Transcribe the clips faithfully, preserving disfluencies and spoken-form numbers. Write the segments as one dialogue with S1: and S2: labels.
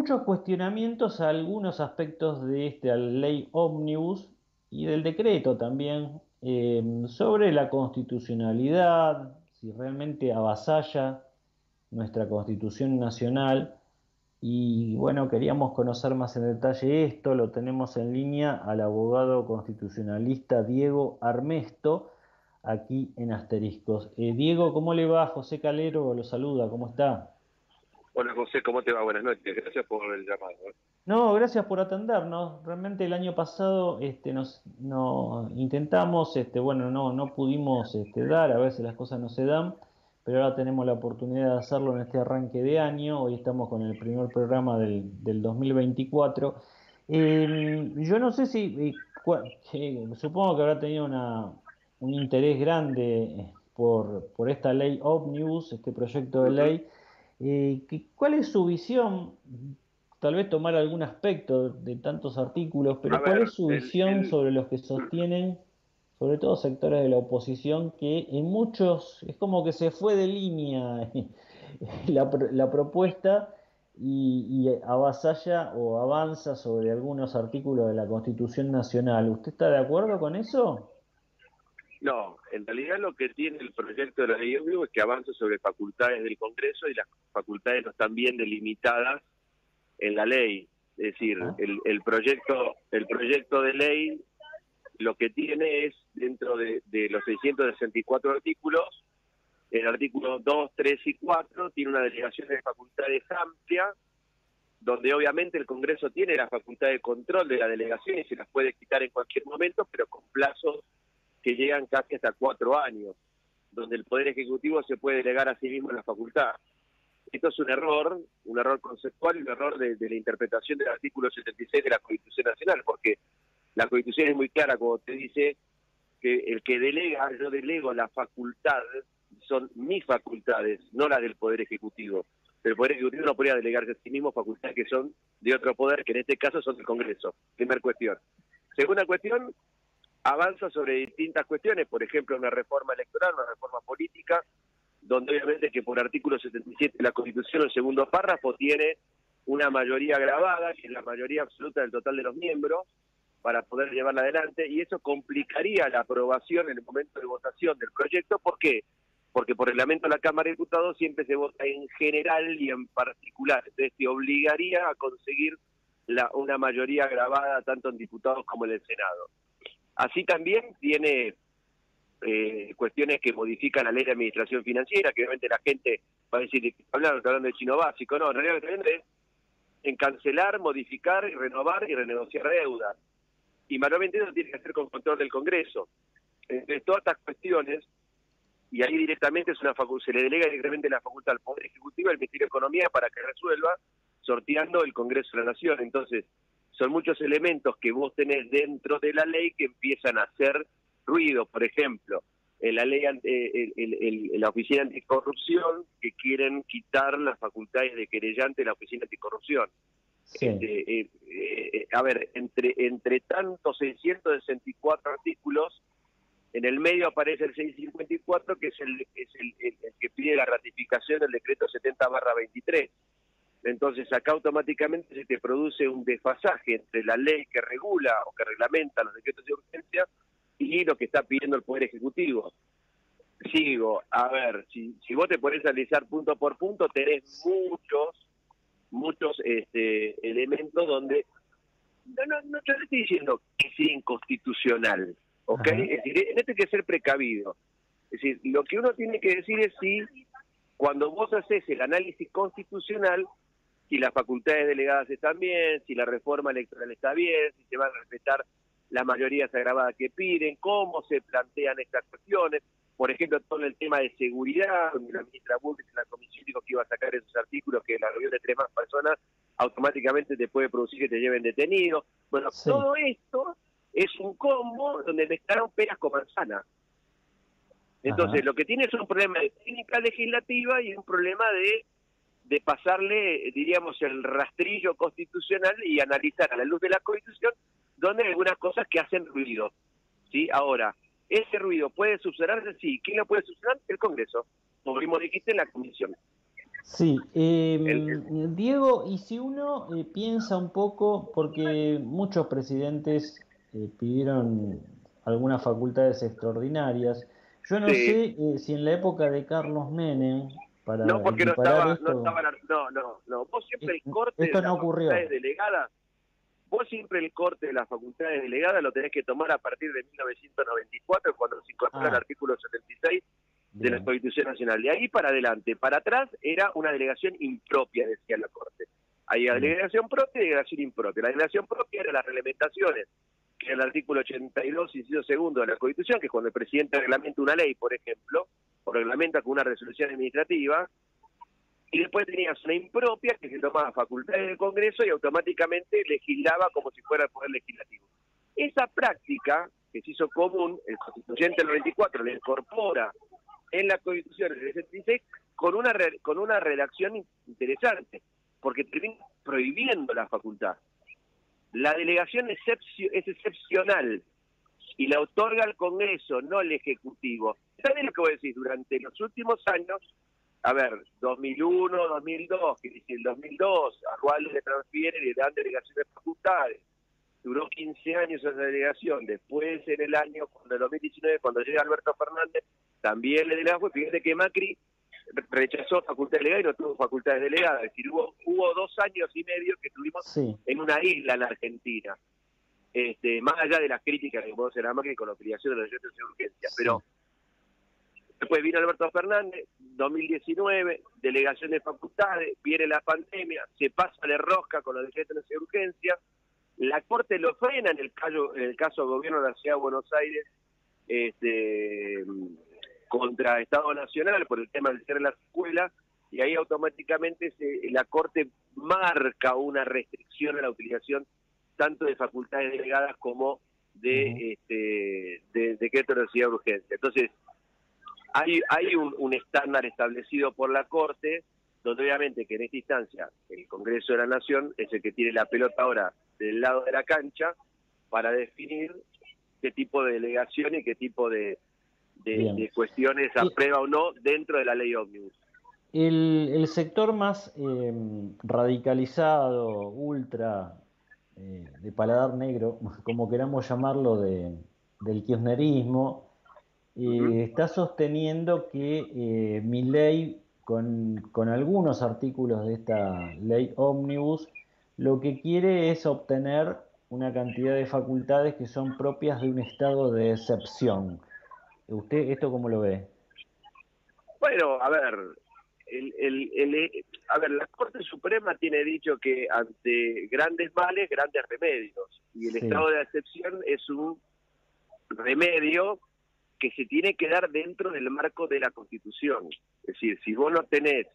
S1: muchos cuestionamientos a algunos aspectos de esta ley ómnibus y del decreto también, eh, sobre la constitucionalidad, si realmente avasalla nuestra Constitución Nacional. Y bueno, queríamos conocer más en detalle esto. Lo tenemos en línea al abogado constitucionalista Diego Armesto, aquí en Asteriscos. Eh, Diego, ¿cómo le va? José Calero lo saluda, ¿cómo está?
S2: Hola José, ¿cómo te va? Buenas noches, gracias por el llamado. ¿eh?
S1: No, gracias por atendernos. Realmente el año pasado este, nos, no, intentamos, este, bueno, no, no pudimos este, dar, a veces las cosas no se dan, pero ahora tenemos la oportunidad de hacerlo en este arranque de año. Hoy estamos con el primer programa del, del dos mil veinticuatro. Eh, yo no sé si, eh, cua- que- supongo que habrá tenido una, un interés grande eh, por, por esta ley Omnibus, este proyecto de
S2: Ujú.
S1: ley. Eh, que- ¿cuál es su visión? Tal vez tomar algún aspecto de tantos artículos,
S2: A
S1: pero ¿cuál es
S2: ver,
S1: su
S2: el,
S1: visión
S2: el,
S1: sobre los que sostienen, sobre todo sectores de la oposición, que en muchos es como que se fue de línea la, pro- la propuesta y, y avasalla o avanza sobre algunos artículos de la Constitución Nacional? ¿Usted está de acuerdo con eso?
S2: no, en realidad lo que tiene el proyecto de la ley ómnibus es que avanza sobre facultades del Congreso y las facultades no están bien delimitadas en la ley. Es decir,
S1: Ajá.
S2: el, el proyecto el proyecto de ley lo que tiene es, dentro de, de los seiscientos sesenta y cuatro artículos, el artículo dos, tres y cuatro tiene una delegación de facultades amplia, donde obviamente el Congreso tiene la facultad de control de la delegación y se las puede quitar en cualquier momento, pero con plazos que llegan casi hasta cuatro años, donde el Poder Ejecutivo se puede delegar a sí mismo la facultad. Esto es un error, un error conceptual y un error de, de la interpretación del artículo setenta y seis de la Constitución Nacional, porque la Constitución es muy clara cuando te dice que el que delega, yo delego la facultad, son mis facultades, no las del Poder Ejecutivo. El Poder Ejecutivo no podría delegarse a sí mismo facultades que son de otro poder, que en este caso son del Congreso. Primera cuestión. Segunda cuestión, avanza sobre distintas cuestiones, por ejemplo, una reforma electoral, una reforma política, donde obviamente que por artículo setenta y siete de la Constitución, el segundo párrafo, tiene una mayoría grabada, que es la mayoría absoluta del total de los miembros, para poder llevarla adelante, y eso complicaría la aprobación en el momento de votación del proyecto. ¿Por qué? Porque por reglamento de la Cámara de Diputados siempre se vota en general y en particular, entonces te obligaría a conseguir la, una mayoría grabada tanto en diputados como en el Senado. Así también tiene eh, cuestiones que modifican la ley de administración financiera, que obviamente la gente va a decir, hablando, hablando de chino básico, no, en realidad lo que viene es en cancelar, modificar, y renovar y renegociar deudas. Y manualmente eso tiene que hacer con control del Congreso. Entonces, todas estas cuestiones, y ahí directamente es una facu se le delega directamente la facultad al Poder Ejecutivo y al Ministerio de Economía para que resuelva, sorteando el Congreso de la Nación. Entonces, son muchos elementos que vos tenés dentro de la ley que empiezan a hacer ruido. Por ejemplo, en la ley, eh, el, el, el, la Oficina Anticorrupción, que quieren quitar las facultades de querellante de la Oficina Anticorrupción.
S1: Sí.
S2: Este, eh, eh, a ver, entre, entre tantos seiscientos sesenta y cuatro artículos, en el medio aparece el seiscientos cincuenta y cuatro, que es el, es el, el, el que pide la ratificación del decreto setenta barra veintitrés. Entonces acá automáticamente se te produce un desfasaje entre la ley que regula o que reglamenta los decretos de urgencia y lo que está pidiendo el Poder Ejecutivo. Sigo, a ver, si, si vos te pones a analizar punto por punto, tenés muchos, muchos este, elementos donde, no, no, no, yo no estoy diciendo que sea inconstitucional, ¿ok?
S1: Ajá.
S2: Es decir, en esto hay que ser precavido. Es decir, lo que uno tiene que decir es si, cuando vos haces el análisis constitucional, si las facultades delegadas están bien, si la reforma electoral está bien, si se van a respetar las mayorías agravadas que piden, cómo se plantean estas cuestiones. Por ejemplo, todo el tema de seguridad, donde la ministra Bullrich en la comisión dijo que iba a sacar esos artículos, que la reunión de tres más personas automáticamente te puede producir que te lleven detenido. Bueno,
S1: Sí.
S2: todo esto es un combo donde mezclaron peras con manzanas. Entonces,
S1: Ajá.
S2: lo que tiene es un problema de técnica legislativa y un problema de de pasarle, diríamos, el rastrillo constitucional y analizar a la luz de la Constitución donde hay algunas cosas que hacen ruido. ¿Sí? Ahora, ¿ese ruido puede subsanarse? Sí. ¿Quién lo puede subsanar? El Congreso. Como vimos, dijiste, en la Comisión.
S1: Sí, eh,
S2: El, el-
S1: Diego, y si uno eh, piensa un poco, porque muchos presidentes eh, pidieron algunas facultades extraordinarias, yo no
S2: sí,
S1: sé eh, si en la época de Carlos Menem,
S2: no
S1: para
S2: porque no
S1: equiparar
S2: estaba, no
S1: esto,
S2: estaba, la- no, no, no. Vos
S1: eh,
S2: siempre el corte de
S1: esto
S2: las
S1: no
S2: facultades
S1: ocurrió.
S2: delegadas, vos siempre el corte de las facultades delegadas lo tenés que tomar a partir de mil novecientos noventa y cuatro, cuando se incorpora el
S1: Ah,
S2: artículo setenta y seis de la
S1: bien.
S2: Constitución Nacional. De ahí para adelante, para atrás, era una delegación impropia, decía la Corte. Hay
S1: Bien.
S2: delegación propia y delegación impropia. La delegación propia era las reglamentaciones, que era el artículo ochenta y dos, inciso segundo de la Constitución, que es cuando el presidente reglamenta una ley, por ejemplo, o reglamenta con una resolución administrativa, y después tenías una impropia que se tomaba facultades del Congreso y automáticamente legislaba como si fuera el Poder Legislativo. Esa práctica que se hizo común, el constituyente del noventa y cuatro le incorpora en la Constitución del sesenta y seis con una, re, con una redacción interesante, porque termina prohibiendo la facultad. La delegación excepcio, es excepcional y la otorga el Congreso, no el Ejecutivo. ¿Sabes lo que voy a decir? Durante los últimos años, a ver, dos mil uno, dos mil dos, que dice el dos mil dos, a Juan le transfieren y le dan delegaciones de facultades. Duró quince años esa delegación. Después, en el año, cuando el dos mil diecinueve, cuando llega Alberto Fernández, también le delegó. Fíjate que Macri rechazó facultades delegadas y no tuvo facultades delegadas. Es decir, hubo, hubo dos años y medio que estuvimos
S1: Sí,
S2: en una isla en la Argentina. Este, más allá de las críticas que puedo hacer a Macri con la afiliación de los decretos de urgencia.
S1: sí.
S2: Pero después vino Alberto Fernández, dos mil diecinueve, delegación de facultades, viene la pandemia, se pasa de rosca con los decretos de urgencia. La Corte lo frena en el caso, en el caso del gobierno de la Ciudad de Buenos Aires, este, contra Estado Nacional por el tema del cierre de las escuelas, y ahí automáticamente se, la Corte marca una restricción a la utilización tanto de facultades delegadas como de,
S1: Ujú.
S2: este, de decretos de necesidad de urgencia. Entonces, hay, hay un, un estándar establecido por la Corte, donde obviamente que en esta instancia el Congreso de la Nación es el que tiene la pelota ahora del lado de la cancha para definir qué tipo de delegación y qué tipo de, de,
S1: Bien.
S2: de cuestiones
S1: Y
S2: aprueba o no dentro de la ley ómnibus.
S1: el, el sector más eh, radicalizado, ultra, eh, de paladar negro, como queramos llamarlo, de, del kirchnerismo,
S2: Uh-huh.
S1: eh, está sosteniendo que eh, Milei, con, con algunos artículos de esta ley ómnibus, lo que quiere es obtener una cantidad de facultades que son propias de un estado de excepción. ¿Usted esto cómo lo ve?
S2: Bueno, a ver, el, el, el, a ver, la Corte Suprema tiene dicho que ante grandes males, grandes remedios, y el
S1: Sí,
S2: estado de excepción es un remedio que se tiene que dar dentro del marco de la Constitución. Es decir, si vos no tenés,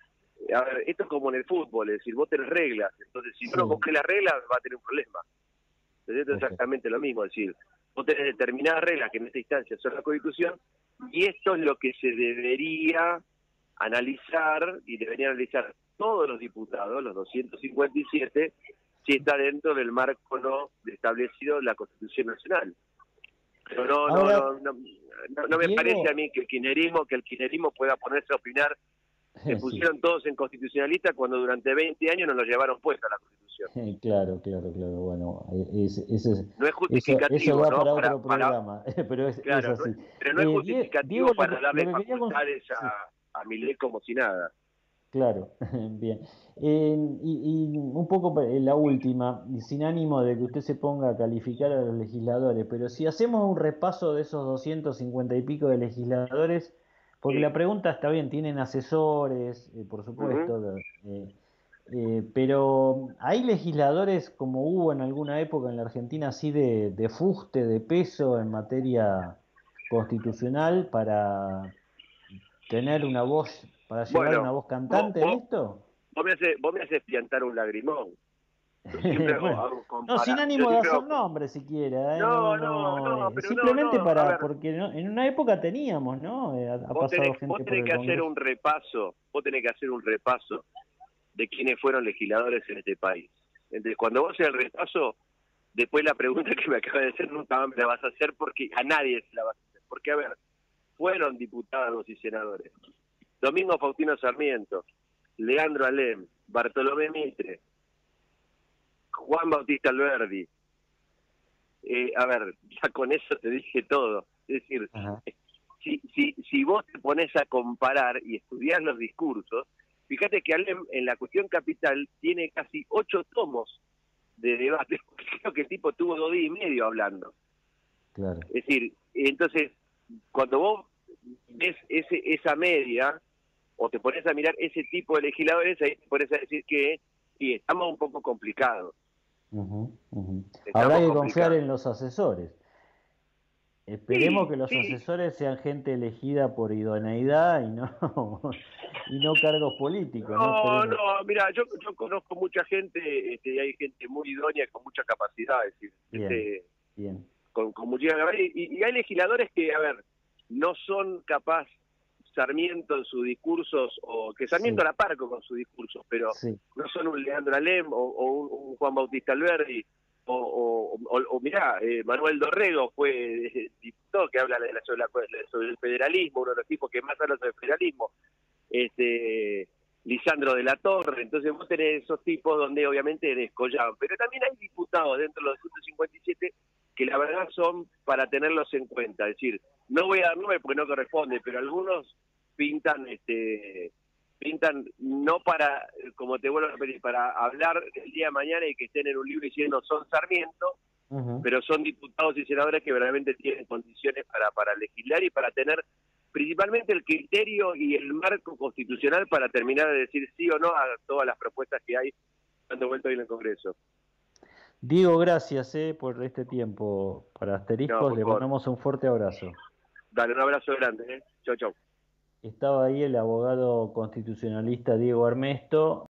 S2: a ver, esto es como en el fútbol, es decir, vos tenés reglas, entonces si vos no
S1: sí,
S2: cumplís las reglas va a tener un problema. Entonces esto es
S1: ok.
S2: exactamente lo mismo, es decir, vos tenés determinadas reglas que en esta instancia son la Constitución, y esto es lo que se debería analizar, y deberían analizar todos los diputados, los doscientos cincuenta y siete, si está dentro del marco no establecido de la Constitución Nacional. Pero no, no,
S1: Ahora,
S2: no, no, no, no me parece a
S1: Diego,
S2: mí que el kirchnerismo, que el kirchnerismo pueda ponerse a opinar. Se
S1: sí.
S2: pusieron todos en constitucionalistas cuando durante veinte años nos lo llevaron puesta la Constitución.
S1: Claro, claro, claro. Bueno, es- ese es-
S2: No es
S1: eso, eso
S2: justificativo,
S1: da
S2: ¿no?
S1: para
S2: Para,
S1: otro
S2: para,
S1: programa, pero es, es
S2: claro, no
S1: así.
S2: es- pero no es
S1: Eh, Die-
S2: justificativo
S1: Diego, lo
S2: para
S1: que, lo
S2: darle
S1: que quería... cons-
S2: facultades
S1: sí,
S2: a, a Milei como si nada.
S1: claro, bien. Eh, y, y un poco pa- la última, y sin ánimo de que usted se ponga a calificar a los legisladores, pero si hacemos un repaso de esos doscientos cincuenta y pico de legisladores, porque
S2: Sí.
S1: la pregunta está bien, tienen asesores, eh, por
S2: Ujú.
S1: supuesto, de- eh, eh, pero hay legisladores como hubo en alguna época en la Argentina así de, de fuste, de peso en materia constitucional para tener una voz, para llevar
S2: Bueno,
S1: una voz
S2: vos,
S1: cantante en
S2: vos,
S1: esto.
S2: vos me haces, vos me haces piantar un lagrimón. Yo siempre hago,
S1: Bueno,
S2: hago
S1: no, sin
S2: compara, yo
S1: ánimo de
S2: siempre
S1: hacer
S2: hago, com-
S1: nombres siquiera, ¿eh? No,
S2: no, no,
S1: no,
S2: no,
S1: eh,
S2: pero no,
S1: simplemente
S2: no, a
S1: para,
S2: ver,
S1: porque no- en una época teníamos, ¿no? Eh, ha, ha
S2: vos tenés,
S1: pasado
S2: vos
S1: gente por
S2: tenés
S1: el
S2: que hacer
S1: Congreso.
S2: un repaso, vos tenés que hacer un repaso de quiénes fueron legisladores en este país. Entonces, cuando vos haces el repaso, después la pregunta que me acaba de hacer nunca más me la vas a hacer porque a nadie se la vas a hacer. Porque, a ver, fueron diputados y senadores. Domingo Faustino Sarmiento, Leandro Alem, Bartolomé Mitre, Juan Bautista Alberdi. Eh, a ver, ya con eso te dije todo. Es decir, si, si, si vos te pones a comparar y estudiás los discursos, fíjate que Alem en la cuestión capital tiene casi ocho tomos de debate. Creo que el tipo tuvo dos días y medio hablando.
S1: Claro.
S2: Es decir, entonces, cuando vos ves ese, esa media, o te pones a mirar ese tipo de legisladores, ahí te pones a decir que sí, estamos un poco complicados.
S1: Uh-huh, uh-huh.
S2: Estamos
S1: Habrá que
S2: complicados.
S1: confiar en los asesores. Esperemos
S2: Sí,
S1: que los
S2: sí.
S1: asesores sean gente elegida por idoneidad y no y no cargos políticos.
S2: No,
S1: no,
S2: no, mira, yo, yo conozco mucha gente, este, y hay gente muy idónea con mucha capacidad, es decir,
S1: bien,
S2: este,
S1: bien.
S2: Con, con muchísima capacidad, y, y hay legisladores que, a ver, no son capaz Sarmiento en sus discursos, o que Sarmiento
S1: Sí.
S2: la parco con sus discursos, pero
S1: Sí.
S2: no son un Leandro Alem o, o un, un Juan Bautista Alberdi, o, o, o, o mirá, eh, Manuel Dorrego fue eh, diputado que habla de la, sobre, la, sobre el federalismo, uno de los tipos que más habla sobre el federalismo, este Lisandro de la Torre. Entonces vos tenés esos tipos donde obviamente descollaban, pero también hay diputados dentro de los ciento cincuenta y siete que la verdad son para tenerlos en cuenta. Es decir, no voy a dar nombre porque no corresponde, pero algunos pintan este pintan no para, como te vuelvo a repetir, para hablar el día de mañana y que estén en un libro diciendo son Sarmiento, uh-huh. pero son diputados y senadores que verdaderamente tienen condiciones para, para legislar y para tener principalmente el criterio y el marco constitucional para terminar de decir sí o no a todas las propuestas que hay dando vuelta hoy en el Congreso.
S1: Diego, gracias eh, por este tiempo para Asteriscos. No, le mandamos un fuerte abrazo.
S2: Dale, un abrazo grande. ¿eh? Chau, chau.
S1: Estaba ahí el abogado constitucionalista Diego Armesto.